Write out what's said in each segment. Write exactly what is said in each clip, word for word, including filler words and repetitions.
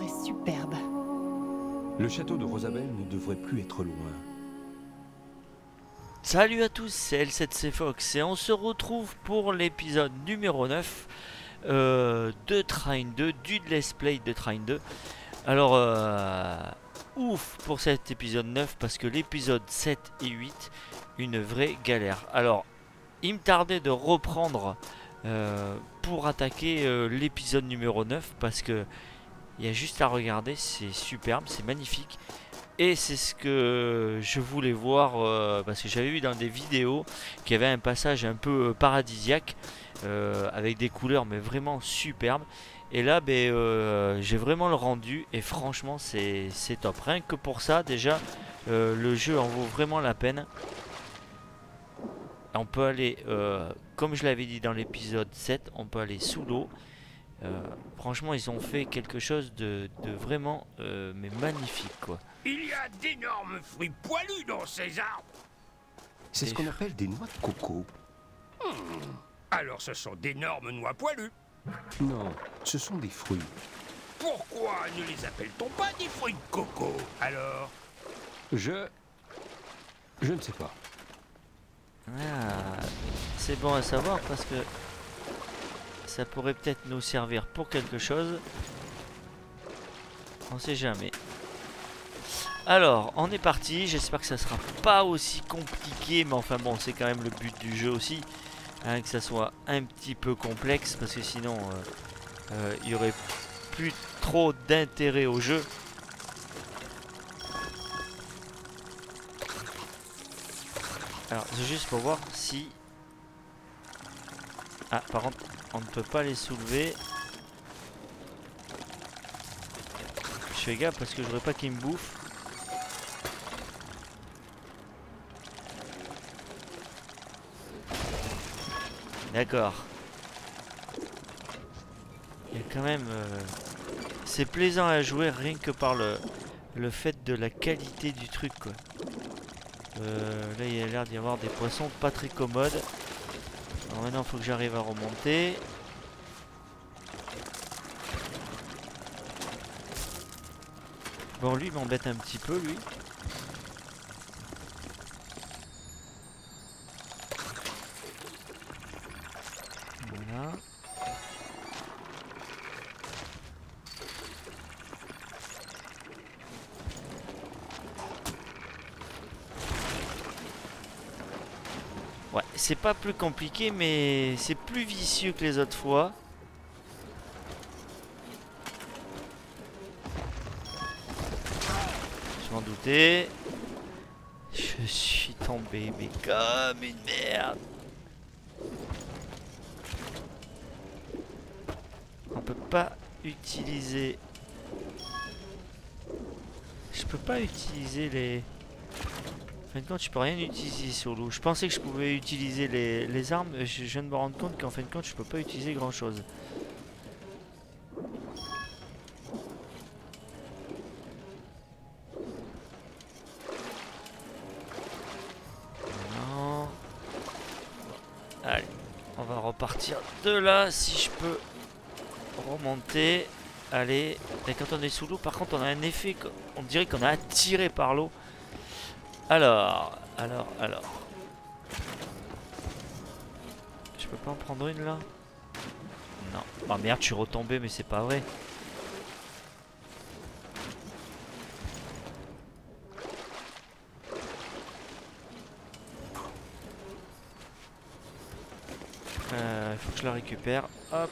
décor est superbe. Le château de Rosabelle ne devrait plus être loin. Salut à tous, c'est L sept C Fox et on se retrouve pour l'épisode numéro neuf euh, de Train deux, du Let's Play de Train deux. Alors, euh, ouf pour cet épisode neuf parce que l'épisode sept et huit, une vraie galère. Alors, il me tardait de reprendre euh, pour attaquer euh, l'épisode numéro neuf parce que il y a juste à regarder, c'est superbe, c'est magnifique. Et c'est ce que je voulais voir euh, parce que j'avais vu dans des vidéos qu'il y avait un passage un peu euh, paradisiaque euh, avec des couleurs mais vraiment superbes. Et là ben, euh, j'ai vraiment le rendu et franchement c'est top. Rien que pour ça déjà euh, le jeu en vaut vraiment la peine. On peut aller, euh, comme je l'avais dit dans l'épisode sept, on peut aller sous l'eau. Euh, franchement ils ont fait quelque chose de, de vraiment euh, mais magnifique quoi. Il y a d'énormes fruits poilus dans ces arbres. C'est ce qu'on appelle des noix de coco. Hmm. Alors ce sont d'énormes noix poilues. Non, ce sont des fruits. Pourquoi ne les appelle-t-on pas des fruits de coco alors? Je... Je ne sais pas. Ah, c'est bon à savoir parce que ça pourrait peut-être nous servir pour quelque chose. On sait jamais. Alors, on est parti. J'espère que ça sera pas aussi compliqué, mais enfin bon, c'est quand même le but du jeu aussi, hein, que ça soit un petit peu complexe, parce que sinon, il euh, euh, y aurait plus trop d'intérêt au jeu. Alors, c'est juste pour voir si... Ah, par contre, on ne peut pas les soulever. Je fais gaffe parce que je voudrais pas qu'ils me bouffent. D'accord. Il y a quand même... Euh... C'est plaisant à jouer rien que par le, le fait de la qualité du truc, quoi. Euh, là, il y a l'air d'y avoir des poissons pas très commodes. Alors maintenant, il faut que j'arrive à remonter. Bon, lui, il m'embête un petit peu, lui. Voilà. Ouais, c'est pas plus compliqué, mais c'est plus vicieux que les autres fois. Je m'en doutais. Je suis tombé, mais comme une merde. On peut pas utiliser... Je peux pas utiliser les... En fin de compte, je peux rien utiliser sur l'eau. Je pensais que je pouvais utiliser les, les armes. Je, je viens de me rendre compte qu'en fin de compte, je peux pas utiliser grand chose. Non. Allez, on va repartir de là si je peux remonter. Allez. Et quand on est sous l'eau, par contre, on a un effet. On dirait qu'on a attiré par l'eau. Alors, alors, alors. Je peux pas en prendre une là? Non. Oh merde, je suis retombé, mais c'est pas vrai. Euh, il faut que je la récupère. Hop.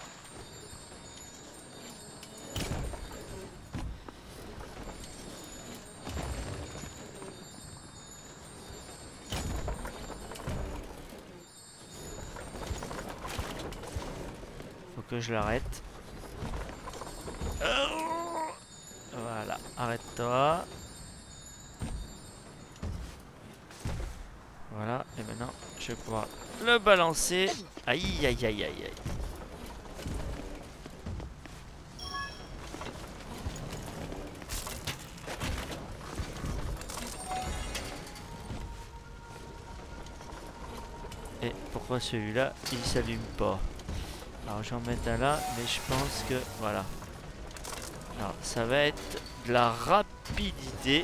Que je l'arrête. Voilà, arrête-toi. Voilà, et maintenant je vais pouvoir le balancer. Aïe aïe aïe aïe aïe. Et pourquoi celui-là il s'allume pas? Alors j'en mets un là, mais je pense que voilà. Alors, ça va être de la rapidité.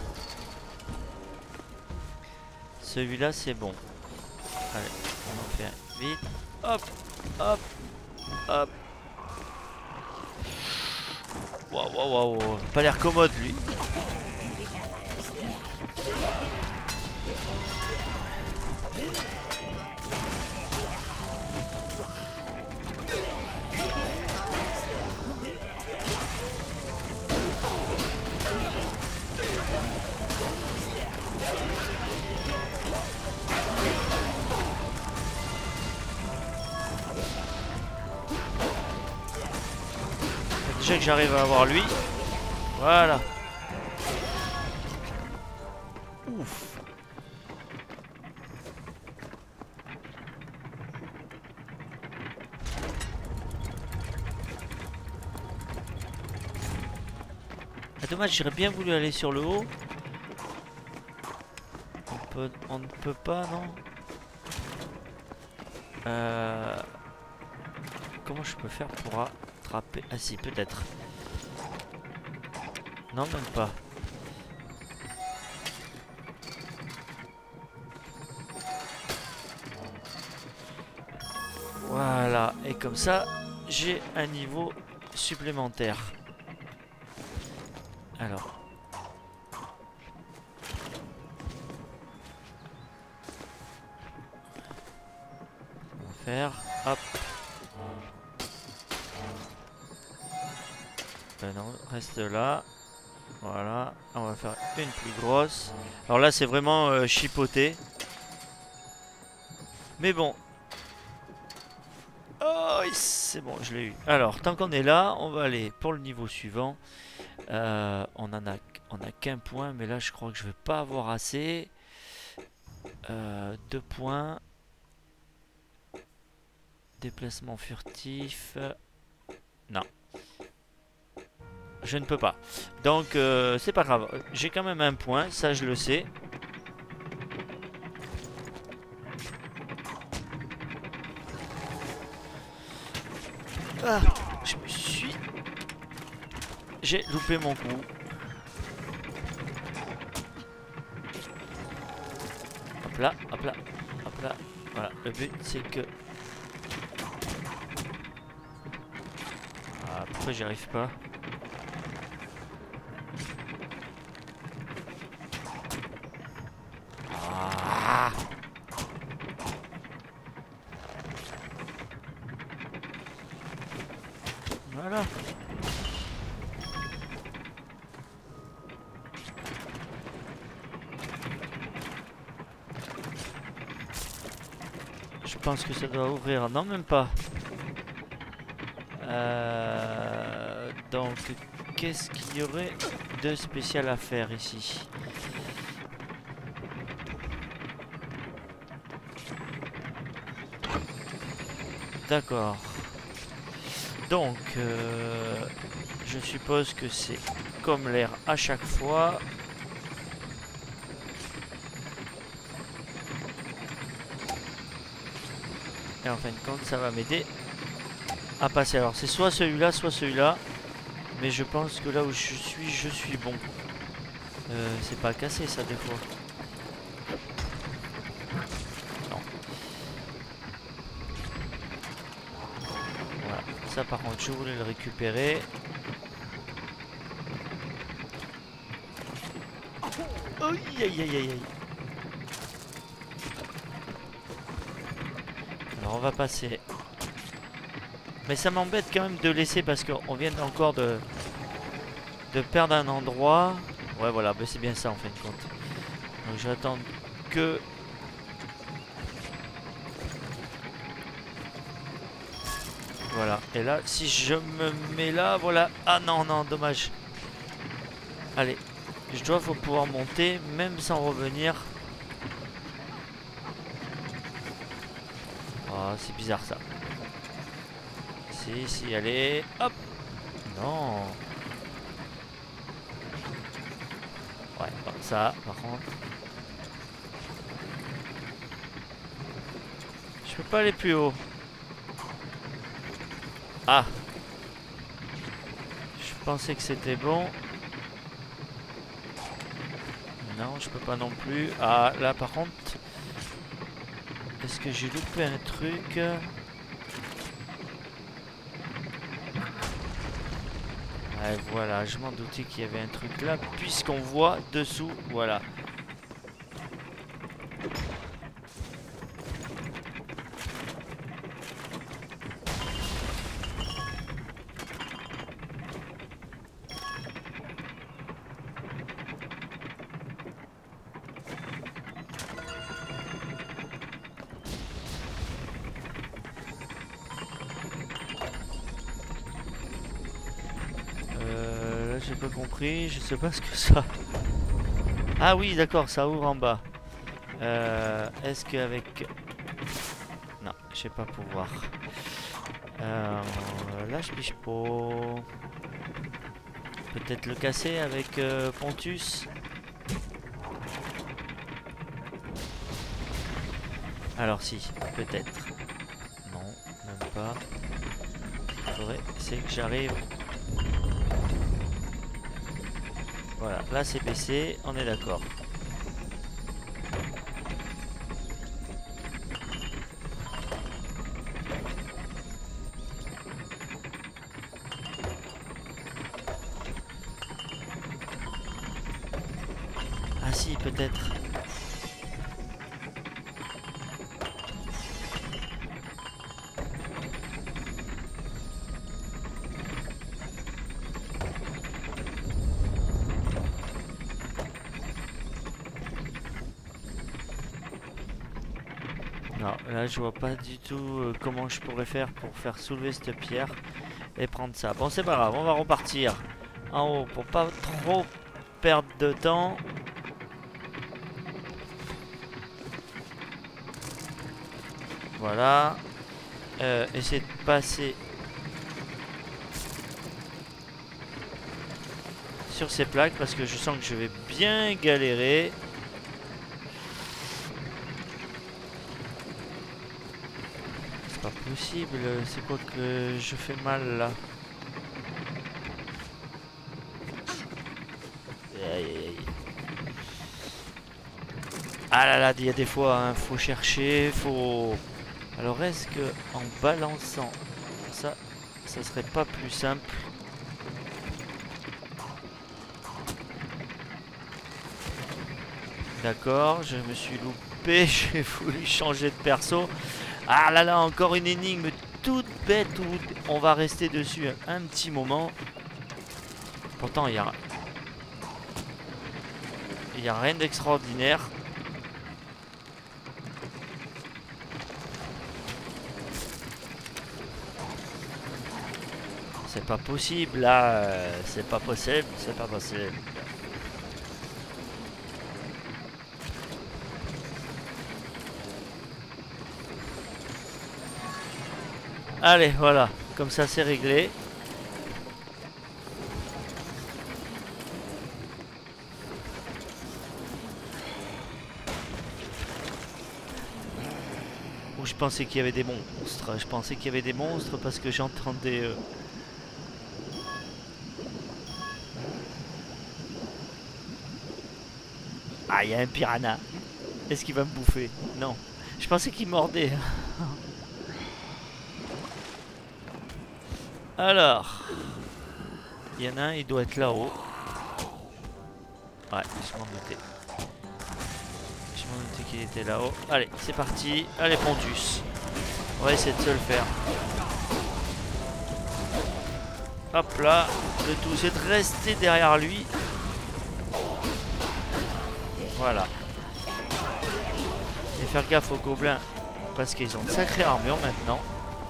Celui-là, c'est bon. Allez, on va faire vite. Hop, hop, hop. Waouh, waouh, waouh. Pas l'air commode, lui. Déjà que j'arrive à avoir lui. Voilà. Ouf. Ah, dommage, j'aurais bien voulu aller sur le haut. On peut, on ne peut pas, non? Euh... Comment je peux faire pour attraper? Ah si, peut-être. Non, même pas. Voilà, et comme ça, j'ai un niveau supplémentaire. Alors. On va faire, hop. Ben non, reste là. Voilà, on va faire une plus grosse. Alors là, c'est vraiment euh, chipoté. Mais bon. Oh, c'est bon, je l'ai eu. Alors, tant qu'on est là, on va aller pour le niveau suivant. Euh, on en a, on a qu'un point, mais là, je crois que je vais pas avoir assez. Euh, deux points. Déplacement furtif. Non. Je ne peux pas. Donc, euh, c'est pas grave. J'ai quand même un point, ça je le sais. Ah, je me suis... J'ai loupé mon coup. Hop là, hop là, hop là. Voilà, le but c'est que... Ah, pourquoi j'y arrive pas? Ah. Voilà. Je pense que ça doit ouvrir. Non, même pas. Euh, donc, qu'est-ce qu'il y aurait de spécial à faire ici? D'accord. Donc, euh, je suppose que c'est comme l'air à chaque fois. Et en fin de compte, ça va m'aider à passer. Alors, c'est soit celui-là, soit celui-là. Mais je pense que là où je suis, je suis bon. Euh, c'est pas cassé, ça, des fois. Non. Voilà. Ça, par contre, je voulais le récupérer. Aïe, aïe, aïe, aïe. Alors, on va passer... Mais ça m'embête quand même de laisser parce qu'on vient encore de, de perdre un endroit. Ouais, voilà, ben c'est bien ça en fin de compte. Donc j'attends que... Voilà, et là, si je me mets là, voilà. Ah non, non, dommage. Allez, je dois pouvoir monter même sans revenir. Oh, c'est bizarre ça. Si, si, allez, hop. Non. Ouais, comme ça, par contre. Je peux pas aller plus haut. Ah. Je pensais que c'était bon. Non, je peux pas non plus. Ah, là par contre... Est-ce que j'ai loupé un truc? Ouais, voilà, je m'en doutais qu'il y avait un truc là, puisqu'on voit dessous, voilà. J'ai pas compris, je sais pas ce que ça... Ah oui, d'accord, ça ouvre en bas. Euh, Est-ce qu'avec... Non, je sais pas pouvoir. Euh, là, je piche pas. Peut-être le casser avec euh, Pontus. Alors si, peut-être. Non, même pas. Faudrait, c'est que j'arrive... Voilà, là c'est baissé, on est d'accord. Ah si, peut-être. Non, là je vois pas du tout euh, comment je pourrais faire pour faire soulever cette pierre et prendre ça. Bon, c'est pas grave, on va repartir en haut pour pas trop perdre de temps. Voilà. Euh, essayer de passer sur ces plaques parce que je sens que je vais bien galérer. Pas possible, c'est quoi que je fais mal là? Aïe, aïe, aïe. Ah là là, il y a des fois, hein, faut chercher, faut... Alors est-ce que en balançant ça, ça serait pas plus simple? D'accord, je me suis loupé, j'ai voulu changer de perso. Ah là là, encore une énigme toute bête où on va rester dessus un petit moment. Pourtant, il y a... Il n'y a rien d'extraordinaire. C'est pas possible, là. Euh, c'est pas possible, c'est pas possible. Allez, voilà, comme ça c'est réglé. Ou je pensais qu'il y avait des monstres. Je pensais qu'il y avait des monstres parce que j'entendais... Euh... Ah, il y a un piranha. Est-ce qu'il va me bouffer? Non. Je pensais qu'il mordait. Alors, il y en a un, il doit être là-haut. Ouais, je m'en doutais. Je m'en doutais qu'il était là-haut. Allez, c'est parti. Allez, Pontus. On va essayer de se le faire. Hop là. Le tout, c'est de rester derrière lui. Voilà. Et faire gaffe aux gobelins. Parce qu'ils ont une sacrée armure maintenant.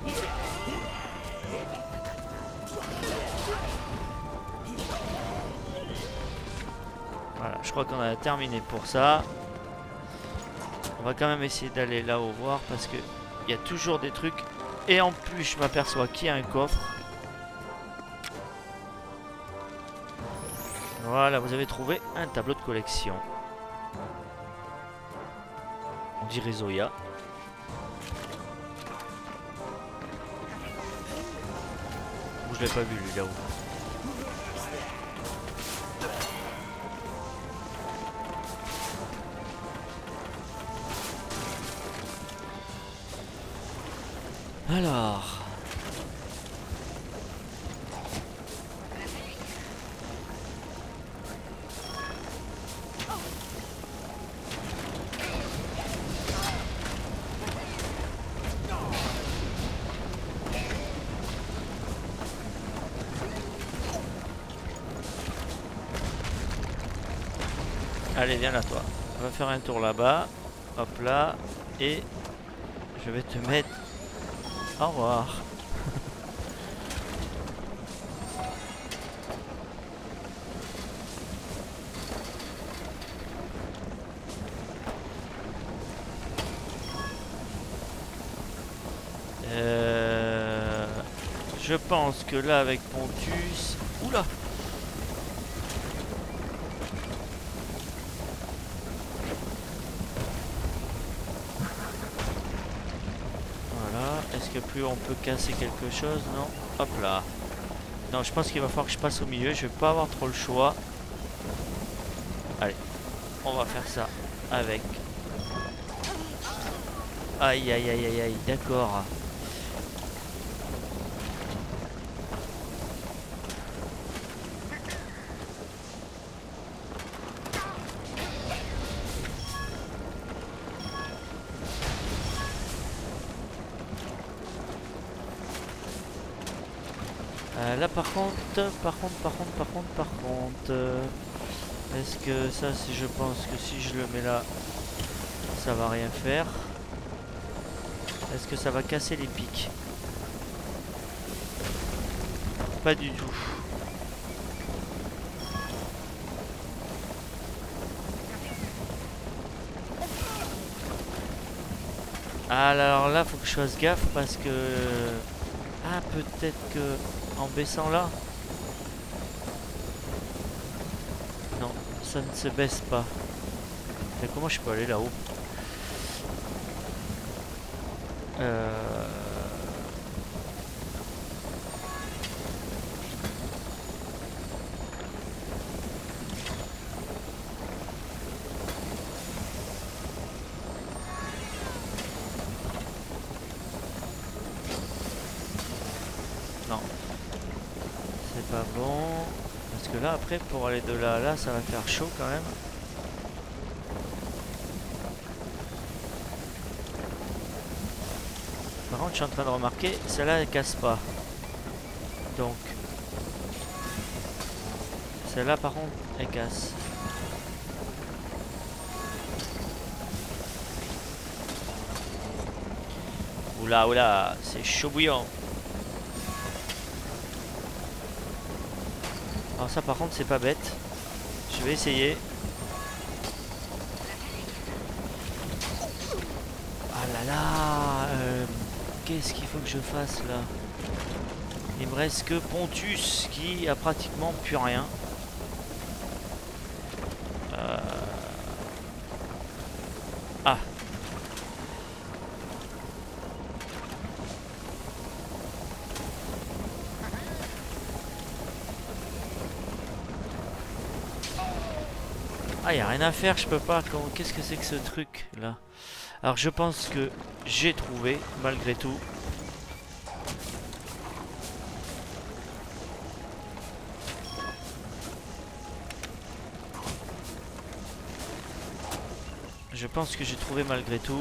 Voilà, je crois qu'on a terminé pour ça. On va quand même essayer d'aller là-haut voir parce que il y a toujours des trucs. Et en plus, je m'aperçois qu'il y a un coffre. Voilà, vous avez trouvé un tableau de collection. On dirait Zoya. Ou je l'ai pas vu lui là-haut. Alors. Allez, viens là, toi. On va faire un tour là-bas. Hop là. Et je vais te mettre... Au revoir. euh... Je pense que là, avec Pontus... Oula! Est-ce que plus on peut casser quelque chose? Non. Hop là. Non, je pense qu'il va falloir que je passe au milieu. Je vais pas avoir trop le choix. Allez. On va faire ça avec. Aïe, aïe, aïe, aïe, aïe. D'accord. Euh, là par contre, par contre, par contre, par contre, par contre, euh, est-ce que ça, si je pense que si je le mets là, ça va rien faire. Est-ce que ça va casser les pics? Pas du tout. Alors là, faut que je fasse gaffe parce que... Ah, peut-être que... En baissant là? Non, ça ne se baisse pas. Mais comment je peux aller là-haut? euh... Non. C'est pas bon. Parce que là, après, pour aller de là à là, ça va faire chaud quand même. Par contre, je suis en train de remarquer, celle-là, elle casse pas. Donc... Celle-là, par contre, elle casse. Oula, oula, c'est chaud bouillant. Alors ça par contre c'est pas bête. Je vais essayer. Ah là là euh, qu'est-ce qu'il faut que je fasse là? Il me reste que Pontus qui a pratiquement plus rien. Euh... Ah. Ah, y a rien à faire, je peux pas. Qu'est-ce que c'est que ce truc là? Alors je pense que j'ai trouvé malgré tout. Je pense que j'ai trouvé malgré tout.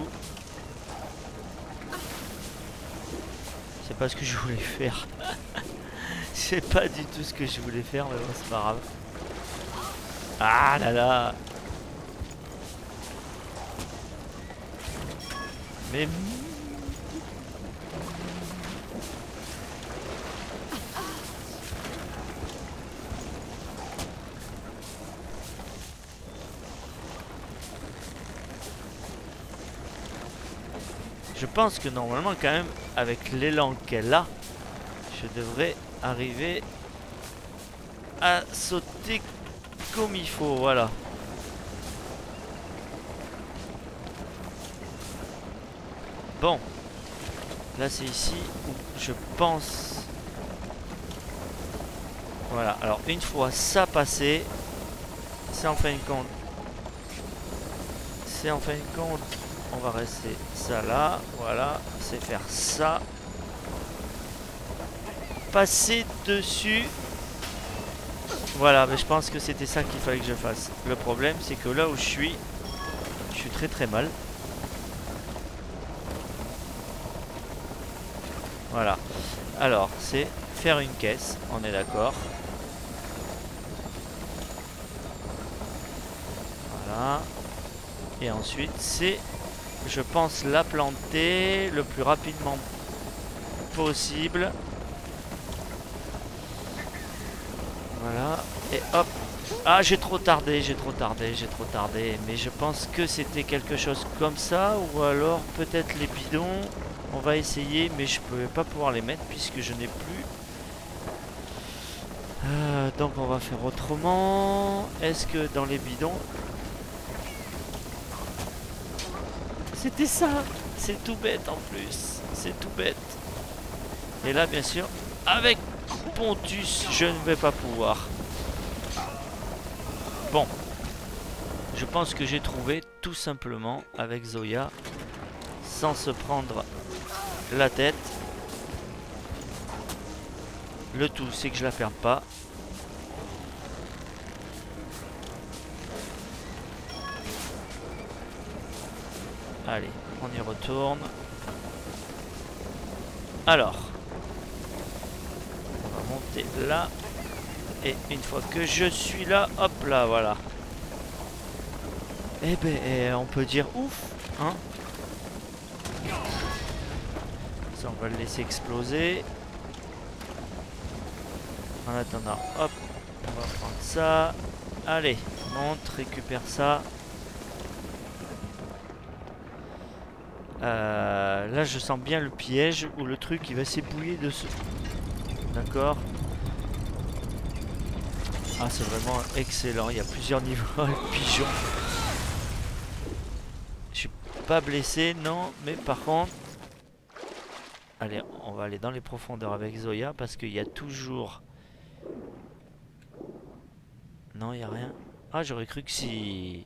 C'est pas ce que je voulais faire. C'est pas du tout ce que je voulais faire, mais bon, c'est pas grave. Ah là là. Mais... Je pense que normalement quand même, avec l'élan qu'elle a, je devrais arriver à sauter comme il faut, voilà. Bon, là c'est ici où je pense... Voilà, alors une fois ça passé, c'est en fin de compte... C'est en fin de compte, on va rester ça là, voilà, c'est faire ça. passer dessus. Voilà, mais je pense que c'était ça qu'il fallait que je fasse. Le problème, c'est que là où je suis, je suis très très mal. Voilà. Alors, c'est faire une caisse, on est d'accord. Voilà. Et ensuite, c'est, je pense, la planter le plus rapidement possible. Voilà. Et hop. Ah, j'ai trop tardé, j'ai trop tardé, j'ai trop tardé. Mais je pense que c'était quelque chose comme ça. Ou alors peut-être les bidons. On va essayer, mais je ne peux pas pouvoir les mettre puisque je n'ai plus. Euh, donc on va faire autrement. Est-ce que dans les bidons... C'était ça. C'est tout bête en plus. C'est tout bête. Et là, bien sûr, avec Pontus, je ne vais pas pouvoir. Bon. Je pense que j'ai trouvé tout simplement avec Zoya, sans se prendre la tête. Le tout, c'est que je la perde pas. Allez, on y retourne. Alors, on va monter là. Et une fois que je suis là, hop là, voilà. Eh ben, eh, on peut dire ouf, hein. Ça, on va le laisser exploser. En attendant, hop, on va prendre ça. Allez, monte, récupère ça. Euh, là, je sens bien le piège où le truc il va s'ébouiller dessus. D'accord. Ah, c'est vraiment excellent. Il y a plusieurs niveaux avec pigeon. Je suis pas blessé, non, mais par contre. Allez, on va aller dans les profondeurs avec Zoya parce qu'il y a toujours. Non, il n'y a rien. Ah, j'aurais cru que si.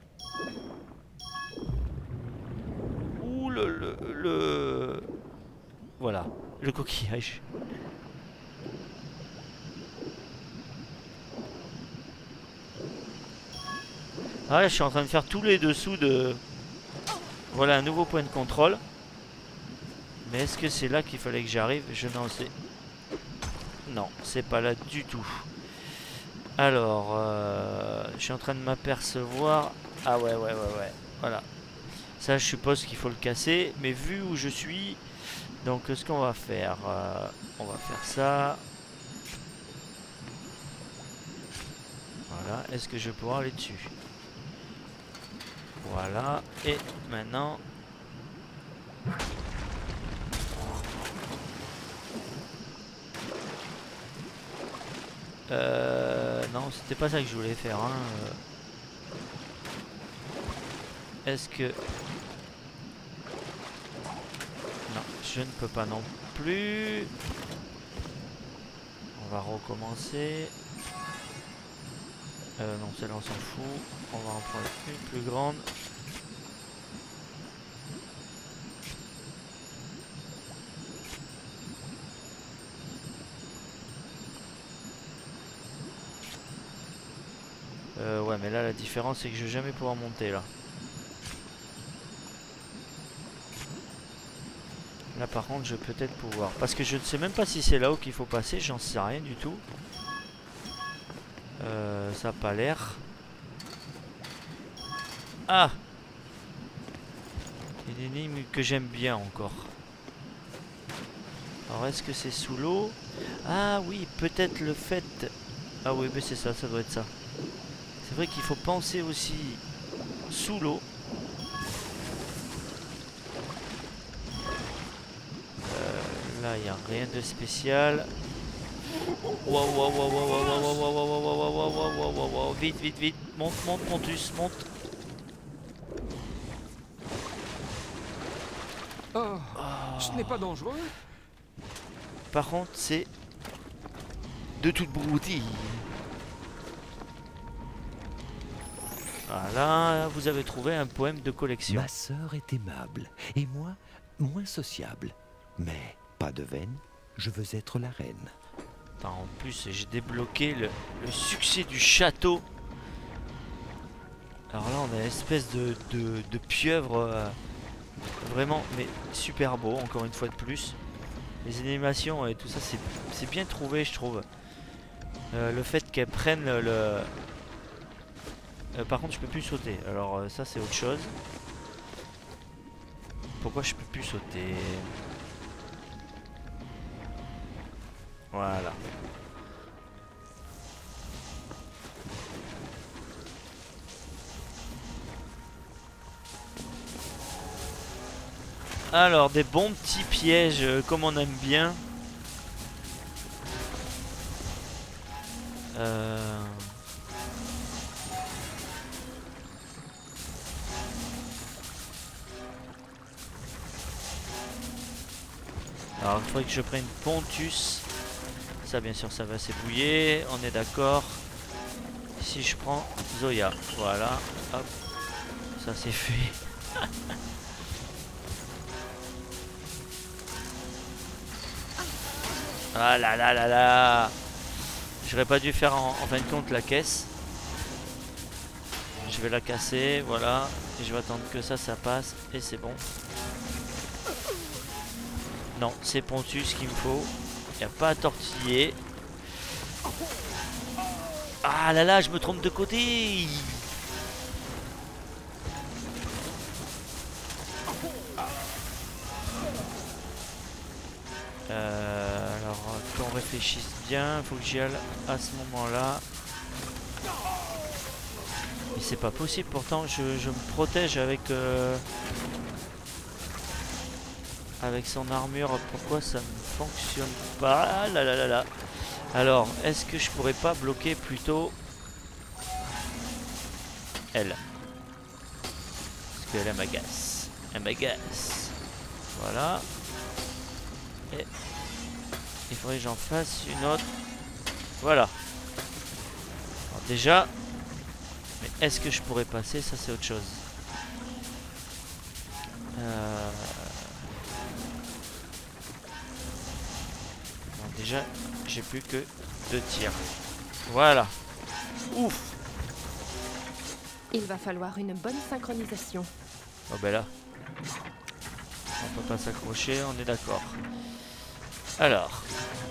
Ouh, le, le, le... Voilà, le coquillage. Ah, je suis en train de faire tous les dessous de... Voilà, un nouveau point de contrôle. Mais est-ce que c'est là qu'il fallait que j'arrive? Je n'en sais. Non, c'est pas là du tout. Alors, euh, je suis en train de m'apercevoir. Ah ouais, ouais, ouais, ouais. Voilà. Ça, je suppose qu'il faut le casser. Mais vu où je suis, donc ce qu'on va faire, euh, on va faire ça. Voilà. Est-ce que je vais pouvoir aller dessus? Voilà. Et maintenant. Euh, non, c'était pas ça que je voulais faire. Hein. Est-ce que... Non, je ne peux pas non plus. On va recommencer. Euh, non, celle-là on s'en fout. On va en prendre une plus grande. Euh, ouais, mais là la différence c'est que je vais jamais pouvoir monter là. Là par contre je vais peut-être pouvoir. Parce que je ne sais même pas si c'est là-haut qu'il faut passer, j'en sais rien du tout. Euh, ça n'a pas l'air. Ah! Une énigme que j'aime bien encore. Alors est-ce que c'est sous l'eau? Ah oui, peut-être le fait... Ah oui, mais c'est ça, ça doit être ça. C'est vrai qu'il faut penser aussi sous l'eau. Euh, là, il n'y a rien de spécial. Waouh, waouh, waouh, waouh, waouh, waouh, waouh, waouh, waouh, waouh, waouh, waouh, waouh, vite, vite, vite. Monte, monte, Pontus, monte. Oh, ce n'est pas dangereux. Par contre, c'est de toute broutille. Voilà, vous avez trouvé un poème de collection. Ma sœur est aimable et moi moins sociable, mais pas de veine Je veux être la reine. Attends, en plus, j'ai débloqué le, le succès du château. Alors là, on a une espèce de, de, de pieuvre. Euh, vraiment, mais super beau, encore une fois de plus. Les animations et tout ça, c'est bien trouvé, je trouve. Euh, le fait qu'elle prenne le... Euh, par contre, je peux plus sauter. Alors euh, ça, c'est autre chose. Pourquoi je peux plus sauter? Voilà. Alors, des bons petits pièges, euh, comme on aime bien. Euh... Alors, il faudrait que je prenne Pontus. Ça, bien sûr, ça va s'ébrouiller. On est d'accord. Si je prends Zoya, voilà. Hop. Ça, c'est fait. Ah là là là là. J'aurais pas dû faire en, en fin de compte la caisse. Je vais la casser, voilà. Et je vais attendre que ça, ça passe. Et c'est bon. Non, c'est Pontus qu'il me faut. Il n'y a pas à tortiller. Ah là là, je me trompe de côté. Euh, alors qu'on réfléchisse bien, il faut que j'y aille à ce moment-là. Mais c'est pas possible, pourtant je, je me protège avec euh, avec son armure. Pourquoi ça ne fonctionne pas? Ah là là là là. Alors, est-ce que je pourrais pas bloquer plutôt elle? Parce qu'elle m'agace. Elle m'agace. Voilà. Et il faudrait que j'en fasse une autre. Voilà. Alors déjà, mais est-ce que je pourrais passer? Ça, c'est autre chose. Euh... Bon, déjà, j'ai plus que deux tirs. Voilà. Ouf. Il va falloir une bonne synchronisation. Oh ben là, on peut pas s'accrocher, on est d'accord. Alors.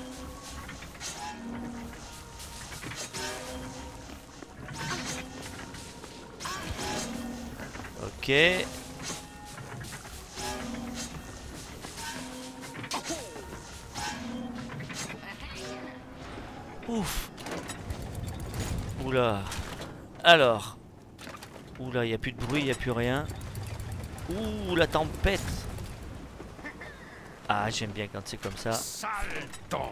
Ok. Ouf. Oula. Alors. Oula, il n'y a plus de bruit, il n'y a plus rien. Ouh, la tempête. Ah, j'aime bien quand c'est comme ça. Sale temps.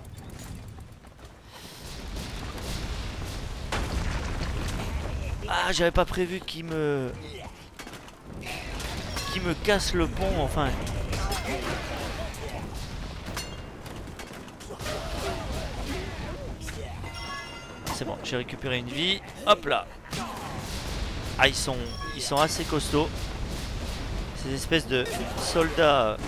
Ah, j'avais pas prévu qu'il me... qu'il me casse le pont, enfin. C'est bon, j'ai récupéré une vie. Hop là. Ah, ils sont, ils sont assez costauds. Ces espèces de soldats.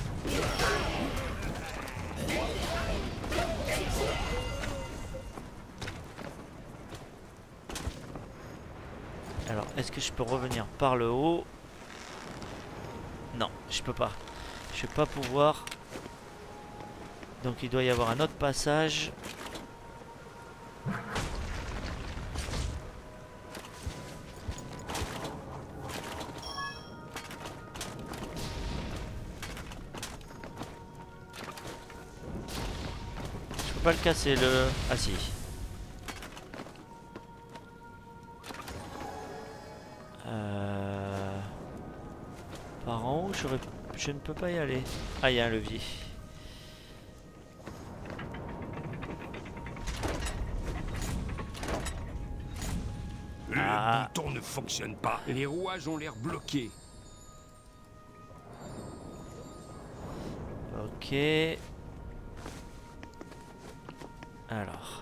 Alors, est-ce que je peux revenir par le haut? Non, je peux pas. Je vais pas pouvoir. Donc il doit y avoir un autre passage. Je peux pas le casser le... Ah si. Euh... Par en haut, j'aurais... je ne peux pas y aller. Ah, il y a un levier. Le Ah. bouton ne fonctionne pas. Les rouages ont l'air bloqués. Ok. Alors.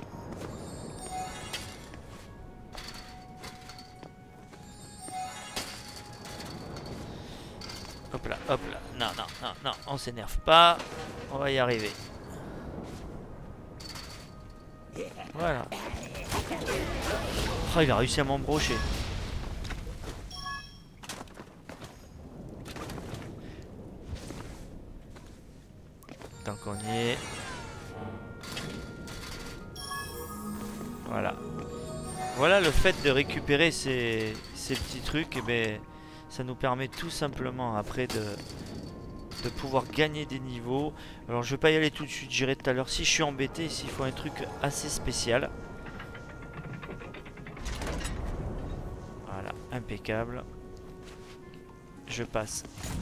Hop là, hop là. Non, non, non, non. On s'énerve pas. On va y arriver. Voilà. Oh, il a réussi à m'embrocher. Tant qu'on y est. Voilà. Voilà le fait de récupérer ces, ces petits trucs, et ben, ça nous permet tout simplement après de, de pouvoir gagner des niveaux. Alors je vais pas y aller tout de suite, j'irai tout à l'heure si je suis embêté, s'il faut un truc assez spécial. Voilà, impeccable. Je passe.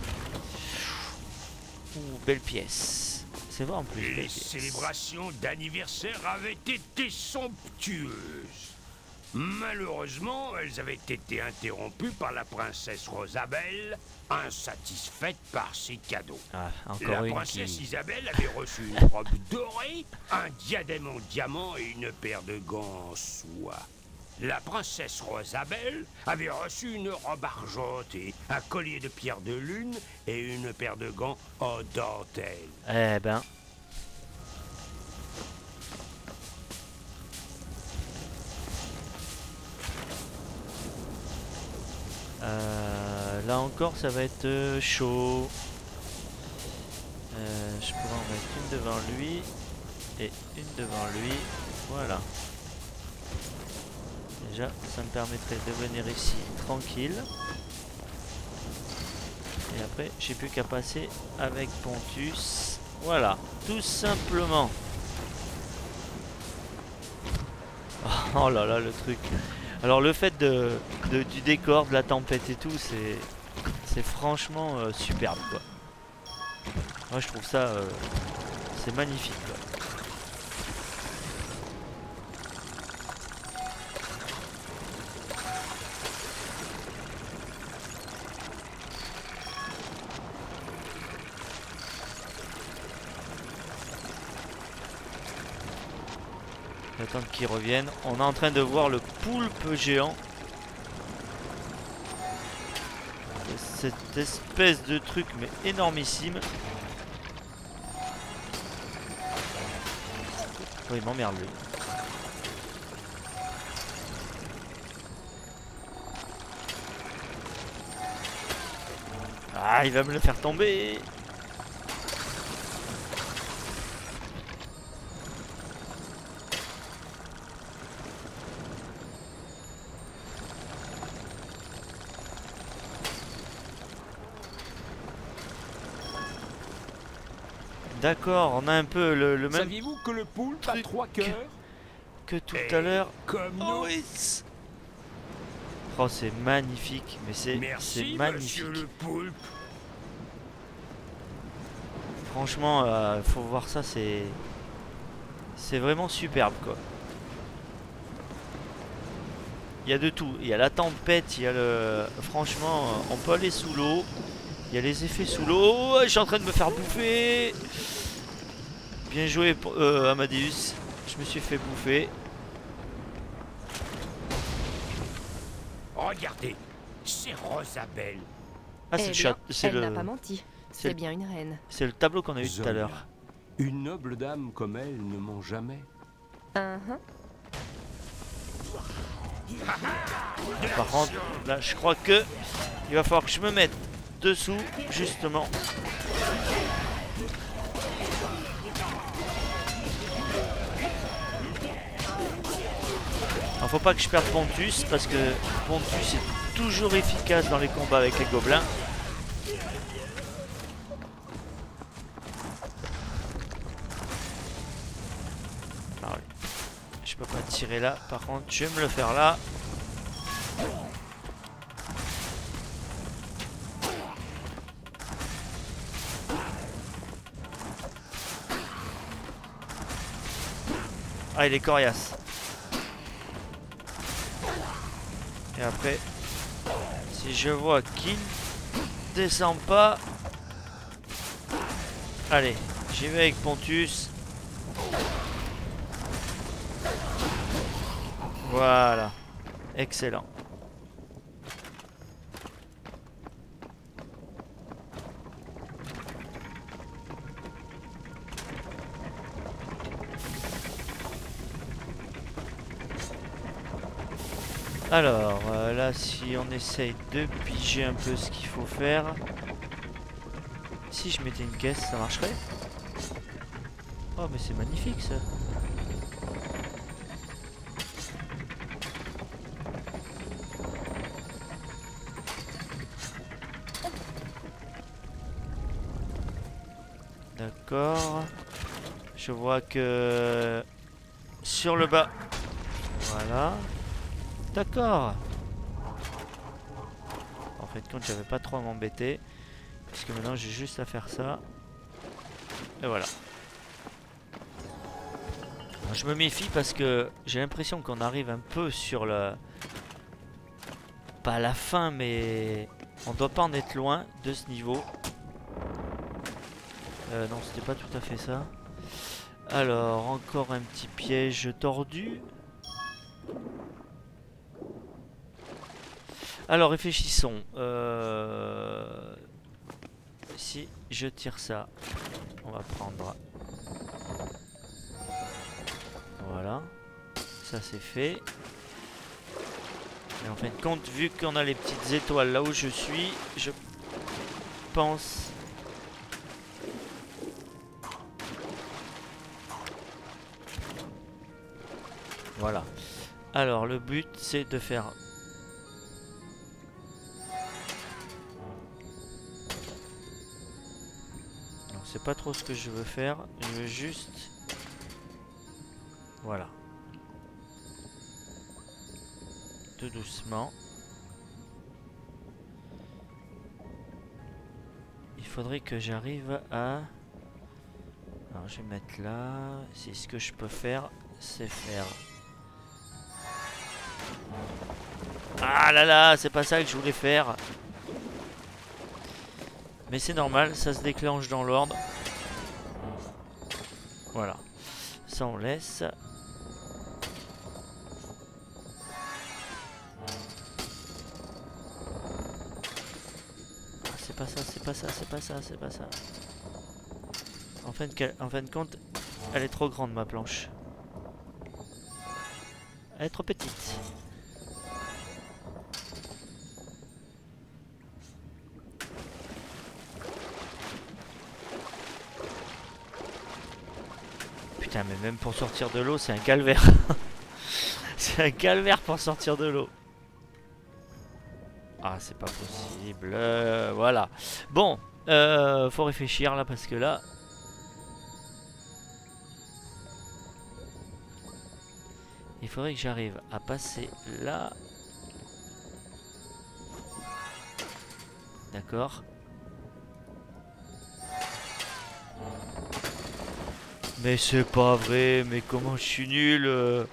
Ouh, belle pièce. C'est vrai en plus. Les belle pièce. célébrations d'anniversaire avaient été somptueuses. Malheureusement, elles avaient été interrompues par la princesse Rosabelle, insatisfaite par ses cadeaux. Ah, encore La une princesse qui... Isabelle avait reçu une robe dorée, un diadème en diamant et une paire de gants en soie. La princesse Rosabelle avait reçu une robe argentée, un collier de pierre de lune et une paire de gants en dentelle. Eh ben... Euh, là encore ça va être euh, chaud. Euh, je pourrais en mettre une devant lui et une devant lui. Voilà. Déjà ça me permettrait de venir ici tranquille. Et après j'ai plus qu'à passer avec Pontus. Voilà, tout simplement. Oh là là le truc. Alors le fait de, de, du décor, de la tempête et tout, c'est c'est franchement euh, superbe quoi. Moi je trouve ça euh, c'est magnifique quoi. Attendre qu'ils reviennent. On est en train de voir le poulpe géant. Cette espèce de truc mais énormissime. Oh, il m'emmerde lui. Ah, il va me le faire tomber. D'accord, on a un peu le, le même Saviez-vous que le poulpe a truc trois cœurs? que tout Et à l'heure. Comme nous. Oh, oui. Oh, c'est magnifique, mais c'est Merci, magnifique. monsieur le poulpe. Franchement, euh, faut voir ça, c'est c'est vraiment superbe quoi. Il y a de tout, il y a la tempête, il y a le... Franchement, on peut aller sous l'eau. Il y a les effets sous l'eau. Je suis en train de me faire bouffer. Bien joué euh, Amadeus. Je me suis fait bouffer. Regardez, c'est Rosabelle. Ah, c'est Eh le bien, chat. C'est elle n'a le... pas menti. c'est C'est le- bien une reine. c'est le tableau qu'on a eu tout à Zola, l'heure. Une noble dame comme elle ne ment jamais. Uh-huh. Par contre, là, je crois que il va falloir que je me mette dessous, justement. Alors, faut pas que je perde Pontus, parce que Pontus est toujours efficace dans les combats avec les gobelins. Alors, je peux pas tirer là, par contre, je vais me le faire là. Ah, il est coriace. Et après, si je vois qu'il ne descend pas... Allez, j'y vais avec Pontus. Voilà. Excellent. Alors, euh, là, si on essaye de piger un peu ce qu'il faut faire. Si je mettais une caisse, ça marcherait? Oh, mais c'est magnifique ça. D'accord. Je vois que sur le bas. Voilà. D'accord. En fait, compte, j'avais pas trop à m'embêter. Puisque maintenant, j'ai juste à faire ça. Et voilà. Alors, je me méfie parce que j'ai l'impression qu'on arrive un peu sur le... Pas à la fin, mais... On doit pas en être loin de ce niveau. Euh, non, c'était pas tout à fait ça. Alors, encore un petit piège tordu. Alors, réfléchissons. Euh... Si je tire ça, on va prendre... Voilà. Ça, c'est fait. Et en fin de compte, vu qu'on a les petites étoiles là où je suis, je pense... Voilà. Alors, le but, c'est de faire... Non, c'est pas trop ce que je veux faire. Je veux juste... Voilà. Tout doucement. Il faudrait que j'arrive à... Alors, je vais mettre là. C'est ce que je peux faire, c'est faire... Ah là là, c'est pas ça que je voulais faire. Mais c'est normal, ça se déclenche dans l'ordre. Voilà. Ça on laisse. Ah, c'est pas ça, c'est pas ça, c'est pas ça, c'est pas ça. En fin, de, en fin de compte, elle est trop grande ma planche. Elle est trop petite. Putain, mais même pour sortir de l'eau, c'est un calvaire. C'est un calvaire pour sortir de l'eau. Ah, c'est pas possible. Euh, voilà. Bon, euh, faut réfléchir là parce que là... Il faudrait que j'arrive à passer là. D'accord. Mais c'est pas vrai, mais comment je suis nul euh...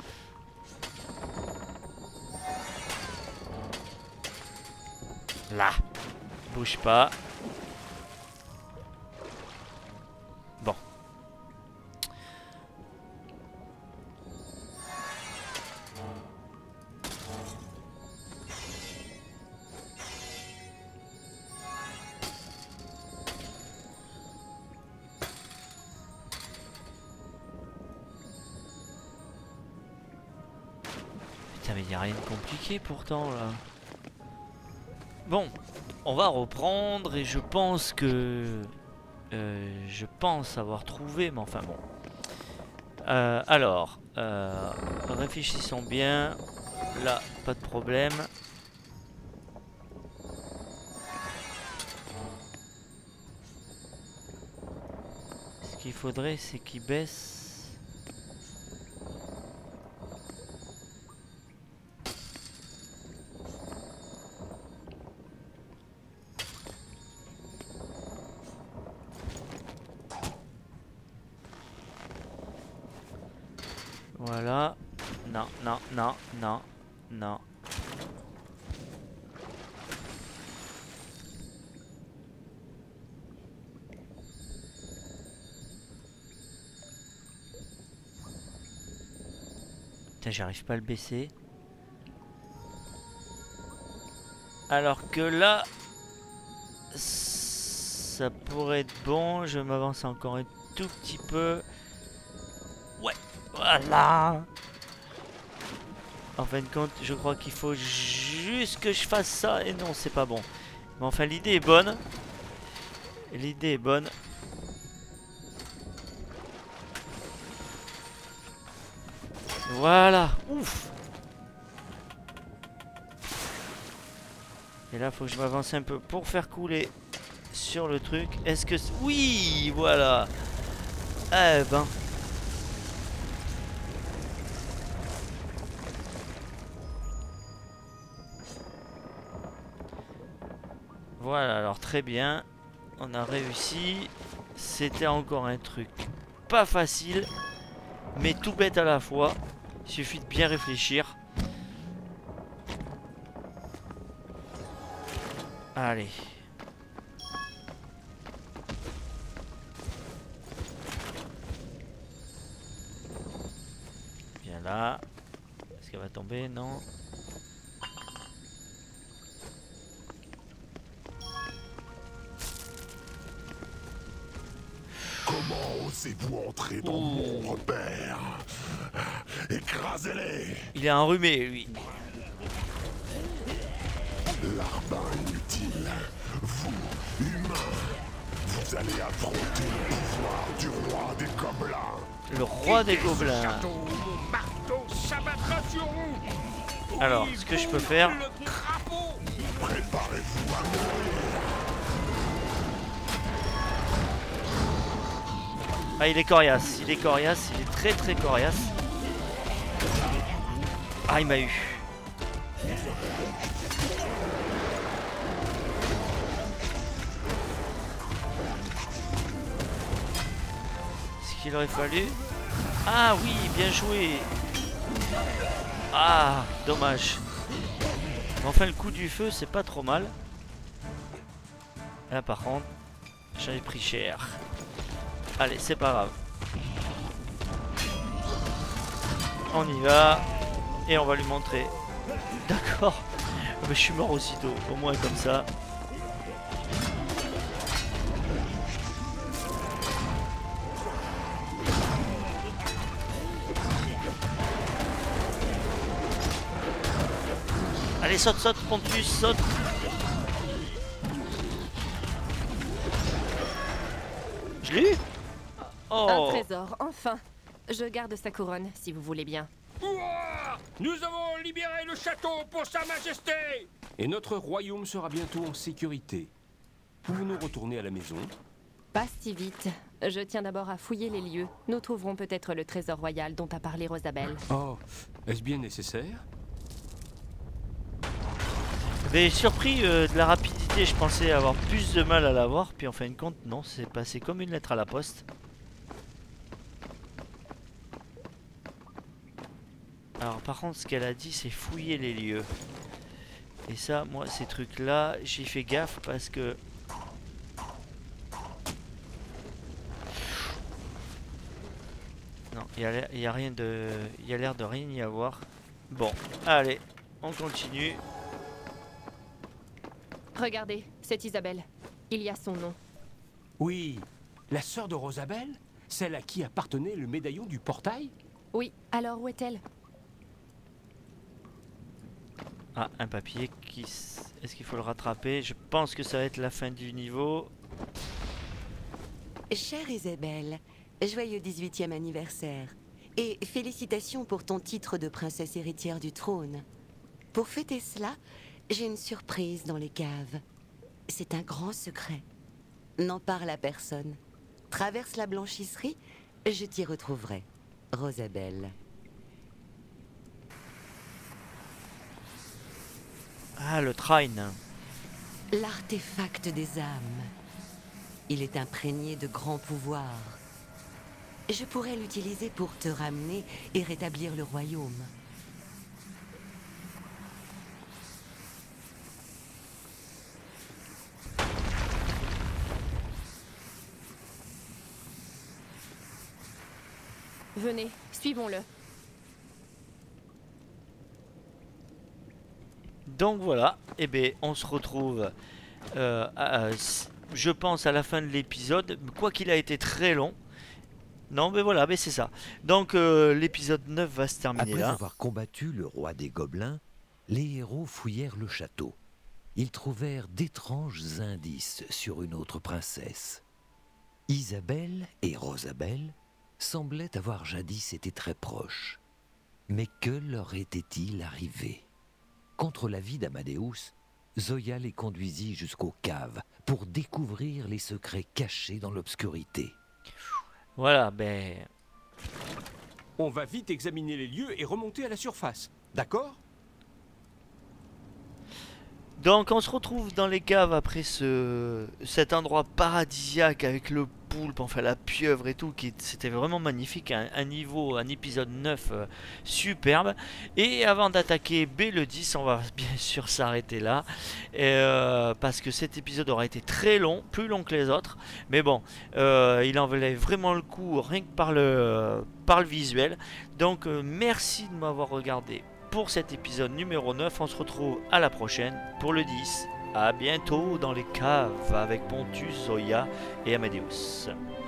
Là. Bouge pas. Bon. Putain, mais il n'y a rien de compliqué pourtant là. Bon, on va reprendre et je pense que... Euh, je pense avoir trouvé, mais enfin bon. Euh, alors, euh, réfléchissons bien. Là, pas de problème. Ce qu'il faudrait, c'est qu'il baisse... Voilà. Non, non, non, non, non. Putain, j'arrive pas à le baisser. Alors que là... Ça pourrait être bon. Je m'avance encore un tout petit peu. Ouais. Voilà. En fin de compte, je crois qu'il faut juste que je fasse ça. Et non, c'est pas bon. Mais enfin, l'idée est bonne. L'idée est bonne. Voilà. Ouf. Et là, faut que je m'avance un peu pour faire couler sur le truc. Est-ce que... Oui, voilà. Eh ben... Voilà, alors très bien. On a réussi. C'était encore un truc pas facile, mais tout bête à la fois. Il suffit de bien réfléchir. Allez. Viens là. Est-ce qu'elle va tomber? Non. Comment osez-vous entrer dans mon repère? Écrasez-les! Il est enrhumé, lui. Larbin inutile, vous, humains, vous allez affronter le pouvoir du roi des gobelins. Le roi des gobelins. Château, mon marteau s'abattra sur vous. Alors, ce que je peux faire... Le crapaud. Préparez-vous à mourir. Ah, il est coriace, il est coriace, il est très très coriace. Ah, il m'a eu. Ce qu'il aurait fallu... Ah oui, bien joué. Ah, dommage. Enfin, le coup du feu, c'est pas trop mal. Là, par contre, j'en ai pris cher. Allez, c'est pas grave. On y va. Et on va lui montrer. D'accord. Mais je suis mort aussitôt. Au moins comme ça. Allez, saute, saute, Pontus, saute. Je l'ai eu. Oh. Un trésor, enfin. Je garde sa couronne, si vous voulez bien. Ouah, nous avons libéré le château pour sa majesté. Et notre royaume sera bientôt en sécurité. Pouvons-nous retourner à la maison? Pas si vite. Je tiens d'abord à fouiller les lieux. Nous trouverons peut-être le trésor royal dont a parlé Rosabelle. Oh, est-ce bien nécessaire? J'avais surpris euh, de la rapidité, je pensais avoir plus de mal à l'avoir, puis en fin de compte, non, c'est passé comme une lettre à la poste. Alors par contre, ce qu'elle a dit, c'est fouiller les lieux. Et ça, moi, ces trucs-là, j'y fais gaffe parce que... Non, il y a rien de... Il y a l'air de rien y avoir. Bon, allez, on continue. Regardez, c'est Isabelle. Il y a son nom. Oui, la sœur de Rosabelle? Celle à qui appartenait le médaillon du portail? Oui, alors où est-elle? Ah, un papier qui... Est-ce qu'il faut le rattraper? Je pense que ça va être la fin du niveau. Chère Isabelle, joyeux dix-huitième anniversaire. Et félicitations pour ton titre de princesse héritière du trône. Pour fêter cela, j'ai une surprise dans les caves. C'est un grand secret. N'en parle à personne. Traverse la blanchisserie, je t'y retrouverai. Rosabelle. Ah, le train. L'artefact des âmes. Il est imprégné de grands pouvoirs. Je pourrais l'utiliser pour te ramener et rétablir le royaume. Venez, suivons-le. Donc voilà, et eh bien on se retrouve, euh, à, je pense, à la fin de l'épisode. Quoi qu'il a été très long, Non, mais voilà, mais c'est ça. Donc euh, l'épisode neuf va se terminer Après là. avoir combattu le roi des gobelins, les héros fouillèrent le château. Ils trouvèrent d'étranges indices sur une autre princesse. Isabelle et Rosabelle semblaient avoir jadis été très proches. Mais que leur était-il arrivé? Contre l'avis d'Amadeus, Zoya les conduisit jusqu'aux caves pour découvrir les secrets cachés dans l'obscurité. Voilà, ben... On va vite examiner les lieux et remonter à la surface. D'accord? Donc on se retrouve dans les caves après ce cet endroit paradisiaque avec le poulpe, enfin la pieuvre et tout, qui c'était vraiment magnifique, un, un niveau, un épisode neuf euh, superbe. Et avant d'attaquer B le dix, on va bien sûr s'arrêter là, et, euh, parce que cet épisode aura été très long, plus long que les autres, mais bon, euh, il en valait vraiment le coup rien que par le, par le visuel. Donc euh, merci de m'avoir regardé pour cet épisode numéro neuf. On se retrouve à la prochaine pour le dix. A bientôt dans les caves avec Pontus, Zoya et Amadeus.